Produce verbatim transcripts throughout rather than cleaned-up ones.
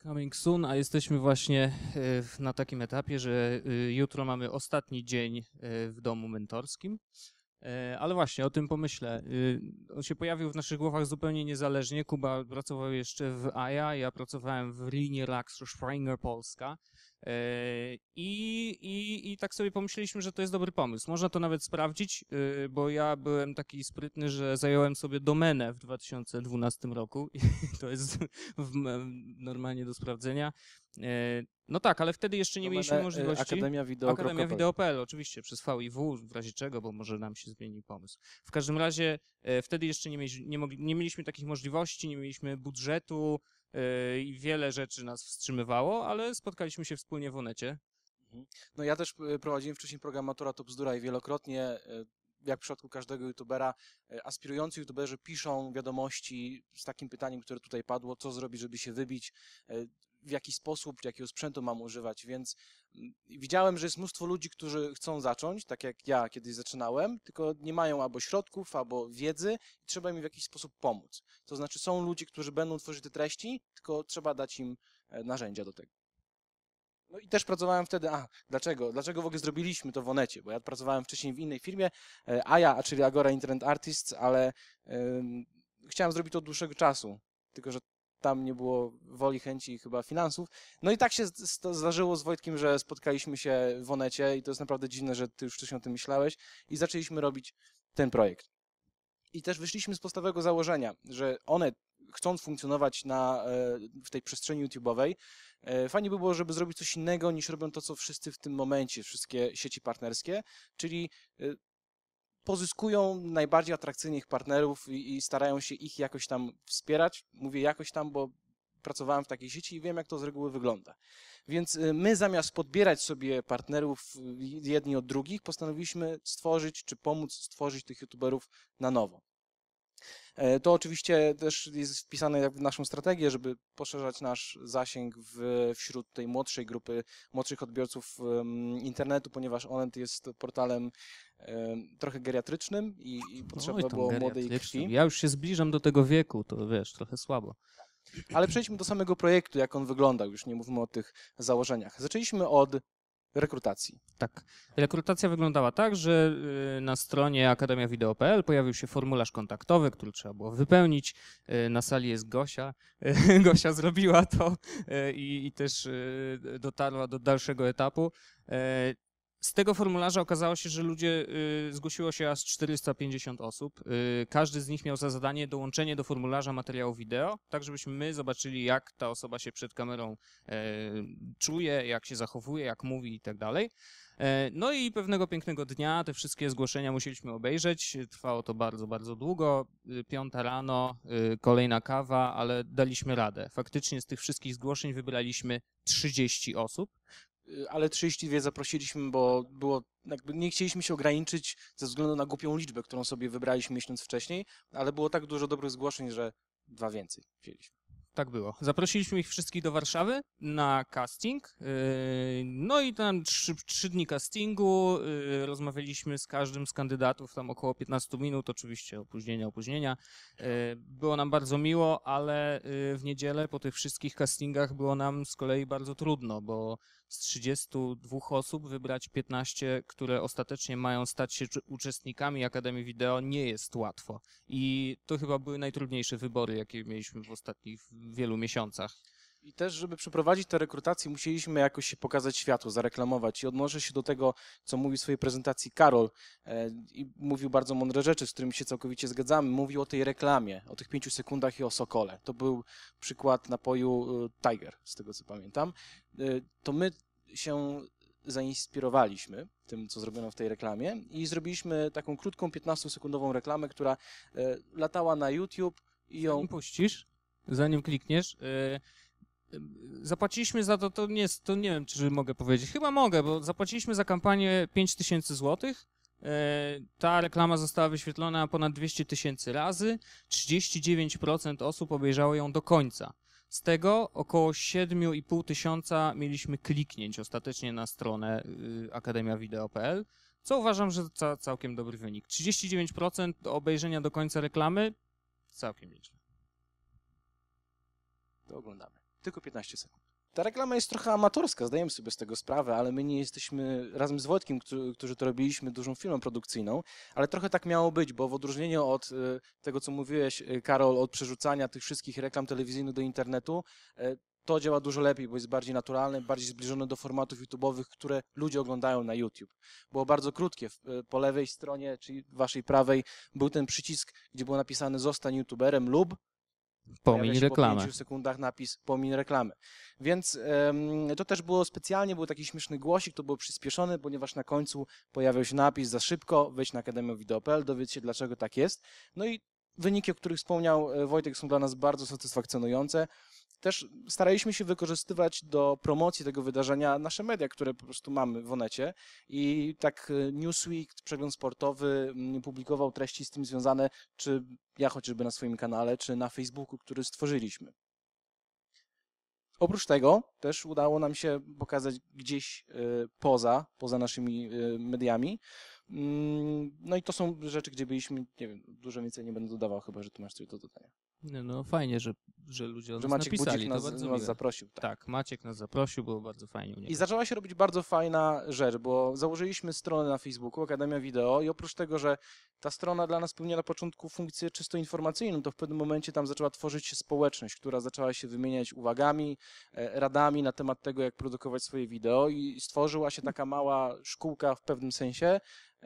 Coming soon, a jesteśmy właśnie y, na takim etapie, że y, jutro mamy ostatni dzień y, w domu mentorskim. Y, ale właśnie o tym pomyślę. Y, on się pojawił w naszych głowach zupełnie niezależnie. Kuba pracował jeszcze w A J A, ja pracowałem w Linie Lax Springer Polska. Y, I, i, I tak sobie pomyśleliśmy, że to jest dobry pomysł. Można to nawet sprawdzić, y, bo ja byłem taki sprytny, że zająłem sobie domenę w dwa tysiące dwunastym roku i to jest w, normalnie do sprawdzenia. Y, no tak, ale wtedy jeszcze nie Domenę, mieliśmy możliwości. Akademia Wideo. Akademia Wideo kropka p l, oczywiście, przez V I W, w razie czego, bo może nam się zmieni pomysł. W każdym razie y, wtedy jeszcze nie, mieli, nie, mogli, nie mieliśmy takich możliwości, nie mieliśmy budżetu, i wiele rzeczy nas wstrzymywało, ale spotkaliśmy się wspólnie w Onecie. No ja też prowadziłem wcześniej program Matura to bzdura i wielokrotnie, jak w przypadku każdego youtubera, aspirujący youtuberzy piszą wiadomości z takim pytaniem, które tutaj padło, co zrobić, żeby się wybić, w jaki sposób, jakiego sprzętu mam używać, więc widziałem, że jest mnóstwo ludzi, którzy chcą zacząć, tak jak ja kiedyś zaczynałem, tylko nie mają albo środków, albo wiedzy i trzeba im w jakiś sposób pomóc. To znaczy są ludzie, którzy będą tworzyć te treści, tylko trzeba dać im narzędzia do tego. No i też pracowałem wtedy, a dlaczego? Dlaczego w ogóle zrobiliśmy to w Onecie? Bo ja pracowałem wcześniej w innej firmie, A J A, czyli Agora Internet Artists, ale um, chciałem zrobić to od dłuższego czasu, tylko że tam nie było woli, chęci i chyba finansów. No i tak się zdarzyło z Wojtkiem, że spotkaliśmy się w Onecie i to jest naprawdę dziwne, że ty już wcześniej o tym myślałeś i zaczęliśmy robić ten projekt. I też wyszliśmy z podstawowego założenia, że one, chcąc funkcjonować na, w tej przestrzeni YouTube'owej, fajnie by było, żeby zrobić coś innego niż robią to, co wszyscy w tym momencie, wszystkie sieci partnerskie, czyli pozyskują najbardziej atrakcyjnych partnerów i, i starają się ich jakoś tam wspierać. Mówię jakoś tam, bo pracowałem w takiej sieci i wiem, jak to z reguły wygląda. Więc my zamiast podbierać sobie partnerów jedni od drugich, postanowiliśmy stworzyć, czy pomóc stworzyć tych youtuberów na nowo. To oczywiście też jest wpisane w naszą strategię, żeby poszerzać nasz zasięg w, wśród tej młodszej grupy, młodszych odbiorców um, internetu, ponieważ Onet jest portalem um, trochę geriatrycznym i, i potrzeba Oj, było młodej krwi. Ja już się zbliżam do tego wieku, to wiesz, trochę słabo. Ale przejdźmy do samego projektu, jak on wyglądał, już nie mówmy o tych założeniach. Zaczęliśmy od rekrutacji. Tak. Rekrutacja wyglądała tak, że na stronie akademia wideo kropka p l pojawił się formularz kontaktowy, który trzeba było wypełnić. Na sali jest Gosia. Gosia zrobiła to i, i też dotarła do dalszego etapu. Z tego formularza okazało się, że ludzie, y, zgłosiło się aż czterysta pięćdziesiąt osób. Y, każdy z nich miał za zadanie dołączenie do formularza materiału wideo, tak żebyśmy my zobaczyli, jak ta osoba się przed kamerą y, czuje, jak się zachowuje, jak mówi i tak dalej. No i pewnego pięknego dnia te wszystkie zgłoszenia musieliśmy obejrzeć. Trwało to bardzo, bardzo długo. Piąta rano, y, kolejna kawa, ale daliśmy radę. Faktycznie z tych wszystkich zgłoszeń wybraliśmy trzydzieści osób. Ale trzydzieści dwa zaprosiliśmy, bo było, jakby nie chcieliśmy się ograniczyć ze względu na głupią liczbę, którą sobie wybraliśmy miesiąc wcześniej, ale było tak dużo dobrych zgłoszeń, że dwa więcej wzięliśmy. Tak było. Zaprosiliśmy ich wszystkich do Warszawy na casting, no i tam trzy, trzy dni castingu, rozmawialiśmy z każdym z kandydatów, tam około piętnaście minut, oczywiście opóźnienia, opóźnienia. Było nam bardzo miło, ale w niedzielę po tych wszystkich castingach było nam z kolei bardzo trudno, bo z trzydziestu dwóch osób wybrać piętnaście, które ostatecznie mają stać się uczestnikami Akademii Wideo, nie jest łatwo. I to chyba były najtrudniejsze wybory, jakie mieliśmy w ostatnich wielu miesiącach. I też, żeby przeprowadzić tę rekrutację, musieliśmy jakoś się pokazać światu, zareklamować. I odnoszę się do tego, co mówił w swojej prezentacji Karol. E, I mówił bardzo mądre rzeczy, z którymi się całkowicie zgadzamy. Mówił o tej reklamie, o tych pięciu sekundach i o Sokole. To był przykład napoju e, Tiger, z tego co pamiętam. E, to my się zainspirowaliśmy tym, co zrobiono w tej reklamie i zrobiliśmy taką krótką, piętnastosekundową reklamę, która e, latała na YouTube i ją... Zanim puścisz, zanim klikniesz... Y Zapłaciliśmy za to, to nie, to nie wiem, czy mogę powiedzieć. Chyba mogę, bo zapłaciliśmy za kampanię pięć tysięcy złotych. Ta reklama została wyświetlona ponad dwieście tysięcy razy. trzydzieści dziewięć procent osób obejrzało ją do końca. Z tego około siedem i pół tysiąca mieliśmy kliknięć ostatecznie na stronę akademia wideo kropka p l, co uważam, że to całkiem dobry wynik. trzydzieści dziewięć procent do obejrzenia do końca reklamy, całkiem nieźle. To oglądamy. Tylko piętnaście sekund. Ta reklama jest trochę amatorska, zdajemy sobie z tego sprawę, ale my nie jesteśmy, razem z Wojtkiem, którzy, którzy to robiliśmy, dużą firmą produkcyjną, ale trochę tak miało być, bo w odróżnieniu od y, tego, co mówiłeś, y, Karol, od przerzucania tych wszystkich reklam telewizyjnych do internetu, y, to działa dużo lepiej, bo jest bardziej naturalne, bardziej zbliżone do formatów YouTube'owych, które ludzie oglądają na YouTube. Było bardzo krótkie. Po lewej stronie, czyli waszej prawej, był ten przycisk, gdzie było napisane zostań YouTuberem lub Pomiń po reklamę. pięciu sekundach napis pomiń reklamę. Więc um, to też było specjalnie, był taki śmieszny głosik, to było przyspieszone, ponieważ na końcu pojawiał się napis za szybko, wejdź na akademię wideo kropka p l, dowiedz się, dlaczego tak jest. No i wyniki, o których wspomniał Wojtek, są dla nas bardzo satysfakcjonujące. Też staraliśmy się wykorzystywać do promocji tego wydarzenia nasze media, które po prostu mamy w Onecie. I tak Newsweek, przegląd sportowy publikował treści z tym związane, czy ja chociażby na swoim kanale, czy na Facebooku, który stworzyliśmy. Oprócz tego też udało nam się pokazać gdzieś poza, poza naszymi mediami. No i to są rzeczy, gdzie byliśmy, nie wiem, dużo więcej nie będę dodawał, chyba że tu masz coś do dodania. No, no fajnie, że, że ludzie o Że nas Maciek napisali, Budzik to nas, bardzo nas miłe. zaprosił. Tak. Tak, Maciek nas zaprosił, było bardzo fajnie u niego. I zaczęła się robić bardzo fajna rzecz, bo założyliśmy stronę na Facebooku, Akademia Wideo, i oprócz tego, że ta strona dla nas pełniła na początku funkcję czysto informacyjną, to w pewnym momencie tam zaczęła tworzyć się społeczność, która zaczęła się wymieniać uwagami, radami na temat tego, jak produkować swoje wideo, i stworzyła się taka mała szkółka w pewnym sensie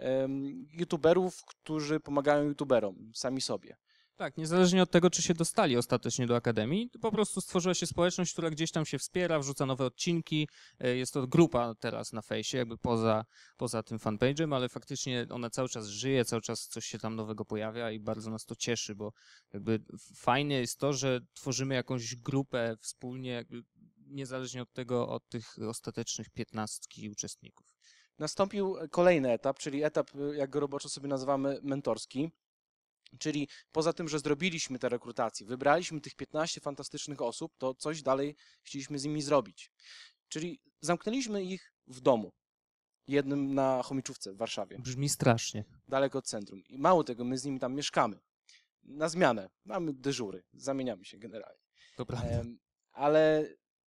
um, youtuberów, którzy pomagają youtuberom sami sobie. Tak, niezależnie od tego, czy się dostali ostatecznie do Akademii, po prostu stworzyła się społeczność, która gdzieś tam się wspiera, wrzuca nowe odcinki. Jest to grupa teraz na fejsie, jakby poza, poza tym fanpage'em, ale faktycznie ona cały czas żyje, cały czas coś się tam nowego pojawia i bardzo nas to cieszy, bo jakby fajne jest to, że tworzymy jakąś grupę wspólnie, jakby niezależnie od tego, od tych ostatecznych piętnastki uczestników. Nastąpił kolejny etap, czyli etap, jak go roboczo sobie nazywamy, mentorski. Czyli poza tym, że zrobiliśmy te rekrutacje, wybraliśmy tych piętnaście fantastycznych osób, to coś dalej chcieliśmy z nimi zrobić. Czyli zamknęliśmy ich w domu, jednym na Chomiczówce w Warszawie. Brzmi strasznie. Daleko od centrum. I mało tego, my z nimi tam mieszkamy. Na zmianę. Mamy dyżury. Zamieniamy się generalnie. To prawda. Um, ale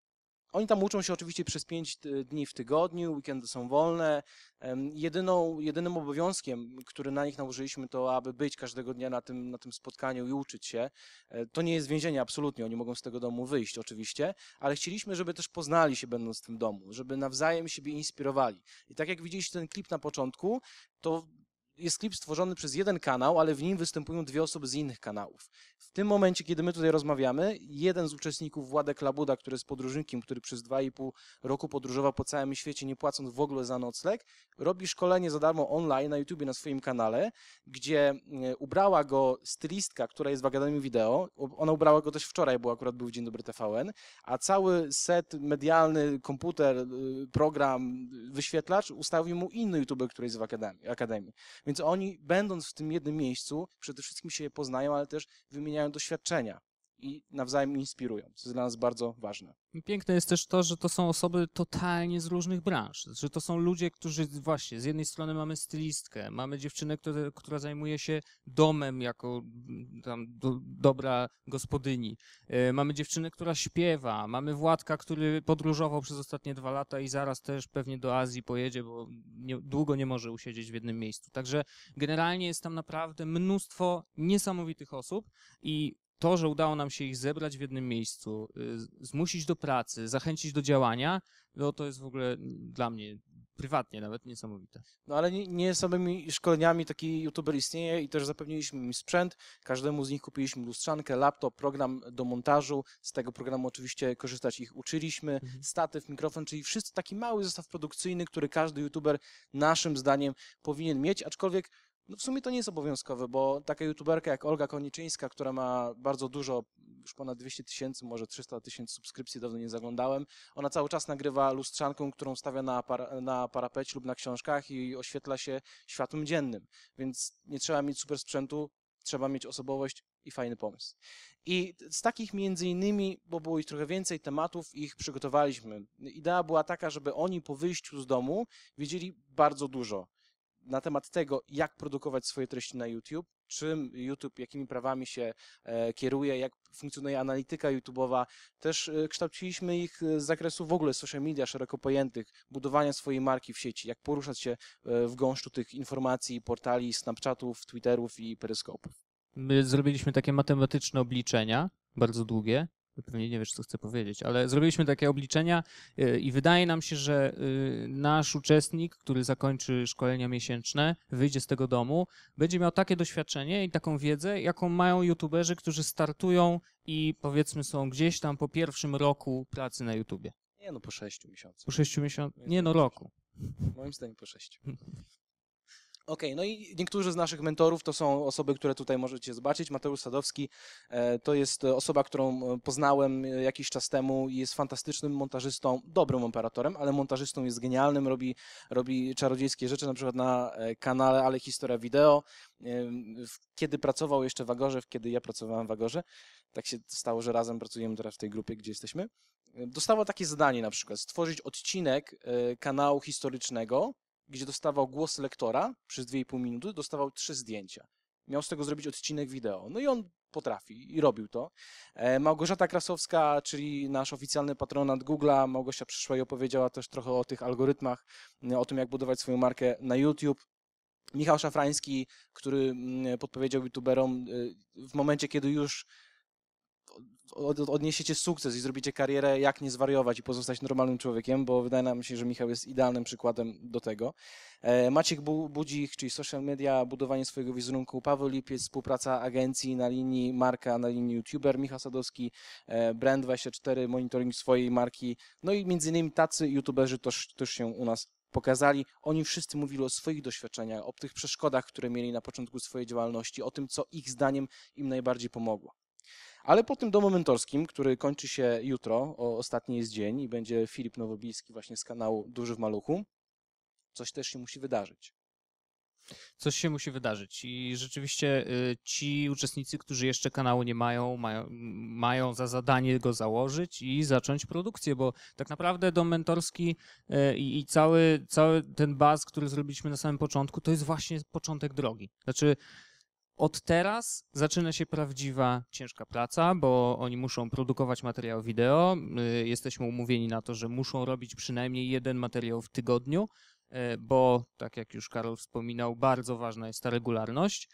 oni tam uczą się oczywiście przez pięć dni w tygodniu, weekendy są wolne. Jedyną, jedynym obowiązkiem, który na nich nałożyliśmy, to aby być każdego dnia na tym, na tym spotkaniu i uczyć się. To nie jest więzienie, absolutnie, oni mogą z tego domu wyjść oczywiście, ale chcieliśmy, żeby też poznali się będąc w tym domu, żeby nawzajem siebie inspirowali. I tak jak widzieliście ten klip na początku, to jest klip stworzony przez jeden kanał, ale w nim występują dwie osoby z innych kanałów. W tym momencie, kiedy my tutaj rozmawiamy, jeden z uczestników, Władek Labuda, który jest podróżnikiem, który przez dwa i pół roku podróżował po całym świecie, nie płacąc w ogóle za nocleg, robi szkolenie za darmo online na YouTubie, na swoim kanale, gdzie ubrała go stylistka, która jest w Akademii Wideo. Ona ubrała go też wczoraj, bo akurat był Dzień Dobry T V N, a cały set medialny, komputer, program, wyświetlacz ustawił mu inny YouTuber, który jest w Akademii. Akademii. Więc oni, będąc w tym jednym miejscu, przede wszystkim się poznają, ale też wymieniają doświadczenia i nawzajem inspirują, co jest dla nas bardzo ważne. Piękne jest też to, że to są osoby totalnie z różnych branż, że to są ludzie, którzy właśnie, z jednej strony mamy stylistkę, mamy dziewczynę, która, która zajmuje się domem jako tam do, dobra gospodyni, e, mamy dziewczynę, która śpiewa, mamy Władka, który podróżował przez ostatnie dwa lata i zaraz też pewnie do Azji pojedzie, bo nie, długo nie może usiedzieć w jednym miejscu. Także generalnie jest tam naprawdę mnóstwo niesamowitych osób i to, że udało nam się ich zebrać w jednym miejscu, zmusić do pracy, zachęcić do działania, no to jest w ogóle dla mnie prywatnie nawet niesamowite. No ale nie, nie samymi szkoleniami taki youtuber istnieje i też zapewniliśmy im sprzęt. Każdemu z nich kupiliśmy lustrzankę, laptop, program do montażu. Z tego programu oczywiście korzystać ich uczyliśmy. Mhm. Statyw, mikrofon, czyli wszyscy taki mały zestaw produkcyjny, który każdy youtuber naszym zdaniem powinien mieć, aczkolwiek no w sumie to nie jest obowiązkowe, bo taka youtuberka jak Olga Koniczyńska, która ma bardzo dużo, już ponad dwieście tysięcy, może trzysta tysięcy subskrypcji, dawno nie zaglądałem, ona cały czas nagrywa lustrzanką, którą stawia na, para, na parapecie lub na książkach i oświetla się światłem dziennym, więc nie trzeba mieć super sprzętu, trzeba mieć osobowość i fajny pomysł. I z takich między innymi, bo było ich trochę więcej tematów, ich przygotowaliśmy. Idea była taka, żeby oni po wyjściu z domu wiedzieli bardzo dużo na temat tego, jak produkować swoje treści na YouTube, czym YouTube, jakimi prawami się e, kieruje, jak funkcjonuje analityka YouTube'owa. Też e, kształciliśmy ich z zakresu w ogóle social media szeroko pojętych, budowania swojej marki w sieci, jak poruszać się e, w gąszczu tych informacji, portali, Snapchatów, Twitterów i peryskopów. My zrobiliśmy takie matematyczne obliczenia, bardzo długie. Pewnie nie wiesz, co chcę powiedzieć, ale zrobiliśmy takie obliczenia y, i wydaje nam się, że y, nasz uczestnik, który zakończy szkolenia miesięczne, wyjdzie z tego domu, będzie miał takie doświadczenie i taką wiedzę, jaką mają youtuberzy, którzy startują i powiedzmy są gdzieś tam po pierwszym roku pracy na YouTubie. Nie no, po sześciu miesiącach. Po sześciu miesiącach? Nie no, roku. Moim zdaniem po sześciu. Okej, okay, no i niektórzy z naszych mentorów to są osoby, które tutaj możecie zobaczyć. Mateusz Sadowski e, to jest osoba, którą poznałem jakiś czas temu i jest fantastycznym montażystą, dobrym operatorem, ale montażystą jest genialnym, robi, robi czarodziejskie rzeczy, na przykład na kanale Ale Historia Wideo. E, kiedy pracował jeszcze w Agorze, kiedy ja pracowałem w Agorze, tak się stało, że razem pracujemy teraz w tej grupie, gdzie jesteśmy, dostawał takie zadanie na przykład, stworzyć odcinek e, kanału historycznego, gdzie dostawał głos lektora przez dwie i pół minuty, dostawał trzy zdjęcia. Miał z tego zrobić odcinek wideo. No i on potrafi i robił to. E, Małgorzata Krasowska, czyli nasz oficjalny patronat Google'a, Małgosia przyszła i opowiedziała też trochę o tych algorytmach, o tym, jak budować swoją markę na YouTube. Michał Szafrański, który podpowiedział youtuberom w momencie, kiedy już odniesiecie sukces i zrobicie karierę, jak nie zwariować i pozostać normalnym człowiekiem, bo wydaje nam się, że Michał jest idealnym przykładem do tego. Maciek Budzik, czyli social media, budowanie swojego wizerunku, Paweł Lipiec, współpraca agencji na linii marka, na linii youtuber, Michał Sadowski, Brand dwadzieścia cztery, monitoring swojej marki, no i między innymi tacy youtuberzy też, też się u nas pokazali. Oni wszyscy mówili o swoich doświadczeniach, o tych przeszkodach, które mieli na początku swojej działalności, o tym, co ich zdaniem im najbardziej pomogło. Ale po tym domu mentorskim, który kończy się jutro, o ostatni jest dzień i będzie Filip Nowobilski właśnie z kanału Duży w Maluchu, coś też się musi wydarzyć. Coś się musi wydarzyć i rzeczywiście y, ci uczestnicy, którzy jeszcze kanału nie mają, mają, mają za zadanie go założyć i zacząć produkcję, bo tak naprawdę dom mentorski y, i cały, cały ten baz, który zrobiliśmy na samym początku, to jest właśnie początek drogi. Znaczy od teraz zaczyna się prawdziwa ciężka praca, bo oni muszą produkować materiał wideo. Jesteśmy umówieni na to, że muszą robić przynajmniej jeden materiał w tygodniu, bo tak jak już Karol wspominał, bardzo ważna jest ta regularność.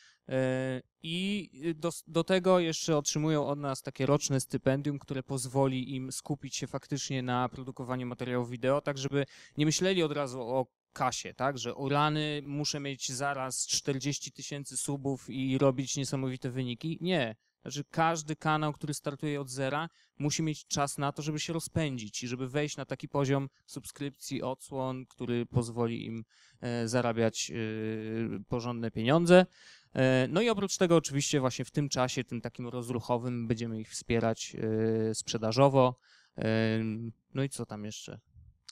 I do, do tego jeszcze otrzymują od nas takie roczne stypendium, które pozwoli im skupić się faktycznie na produkowaniu materiałów wideo, tak żeby nie myśleli od razu o kasie, tak, że o rany muszę mieć zaraz czterdzieści tysięcy subów i robić niesamowite wyniki. Nie. Znaczy każdy kanał, który startuje od zera, musi mieć czas na to, żeby się rozpędzić i żeby wejść na taki poziom subskrypcji, odsłon, który pozwoli im e, zarabiać e, porządne pieniądze. E, no i oprócz tego oczywiście właśnie w tym czasie, tym takim rozruchowym, będziemy ich wspierać e, sprzedażowo. E, no i co tam jeszcze?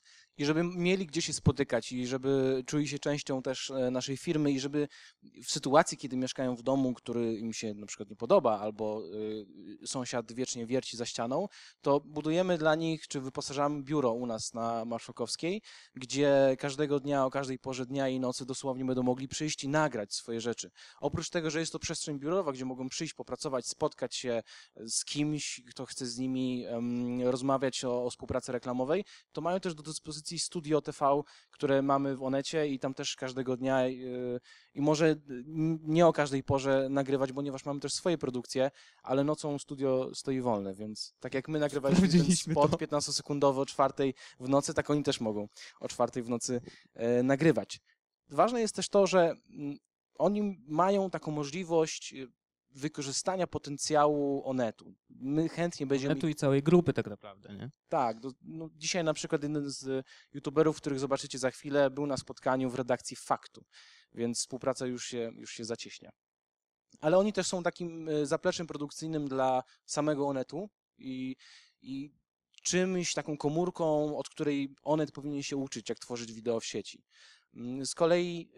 I żeby mieli gdzie się spotykać i żeby czuli się częścią też naszej firmy i żeby w sytuacji, kiedy mieszkają w domu, który im się na przykład nie podoba albo y, sąsiad wiecznie wierci za ścianą, to budujemy dla nich, czy wyposażamy biuro u nas na Marszałkowskiej, gdzie każdego dnia, o każdej porze dnia i nocy dosłownie będą mogli przyjść i nagrać swoje rzeczy. Oprócz tego, że jest to przestrzeń biurowa, gdzie mogą przyjść, popracować, spotkać się z kimś, kto chce z nimi um, rozmawiać o, o współpracy reklamowej, to mają też do dyspozycji Studio T V, które mamy w Onecie i tam też każdego dnia yy, i może nie o każdej porze nagrywać, ponieważ mamy też swoje produkcje, ale nocą studio stoi wolne, więc tak jak my nagrywaliśmy ten spot piętnastosekundowy o czwartej w nocy, tak oni też mogą o czwartej w nocy yy, nagrywać. Ważne jest też to, że yy, oni mają taką możliwość yy, wykorzystania potencjału Onetu. My chętnie będziemy... Onetu i całej grupy tak naprawdę, nie? Tak. Do, no, dzisiaj na przykład jeden z youtuberów, których zobaczycie za chwilę, był na spotkaniu w redakcji Faktu, więc współpraca już się, już się zacieśnia. Ale oni też są takim zapleczem produkcyjnym dla samego Onetu i, i czymś, taką komórką, od której Onet powinien się uczyć, jak tworzyć wideo w sieci. Z kolei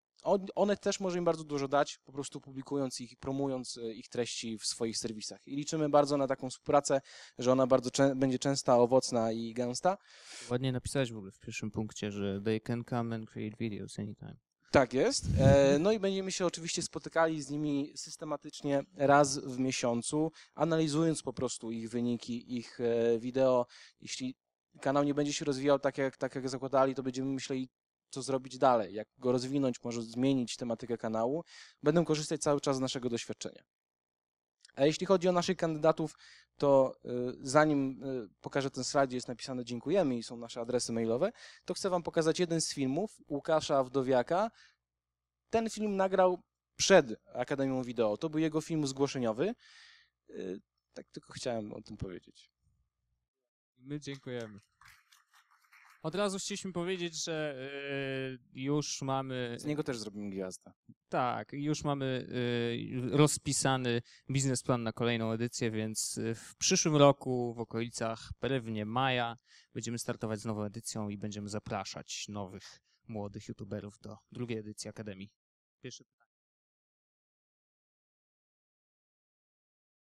Onet też może im bardzo dużo dać, po prostu publikując ich i promując ich treści w swoich serwisach. I liczymy bardzo na taką współpracę, że ona bardzo czę- będzie częsta, owocna i gęsta. Ładnie napisałeś w ogóle w pierwszym punkcie, że they can come and create videos anytime. Tak jest. E, No i będziemy się oczywiście spotykali z nimi systematycznie raz w miesiącu, analizując po prostu ich wyniki, ich e, wideo. Jeśli kanał nie będzie się rozwijał tak jak, tak jak zakładali, to będziemy myśleli, co zrobić dalej, jak go rozwinąć, może zmienić tematykę kanału. Będę korzystać cały czas z naszego doświadczenia. A jeśli chodzi o naszych kandydatów, to y, zanim y, pokażę ten slajd, gdzie jest napisane dziękujemy i są nasze adresy mailowe, to chcę wam pokazać jeden z filmów Łukasza Wdowiaka. Ten film nagrał przed Akademią Wideo. To był jego film zgłoszeniowy. Y, tak tylko chciałem o tym powiedzieć. My dziękujemy. Od razu chcieliśmy powiedzieć, że y, już mamy... Z niego też zrobimy gwiazdę. Tak, już mamy y, rozpisany biznesplan na kolejną edycję, więc y, w przyszłym roku, w okolicach pewnie maja, będziemy startować z nową edycją i będziemy zapraszać nowych, młodych youtuberów do drugiej edycji Akademii. Pierwsze pytanie.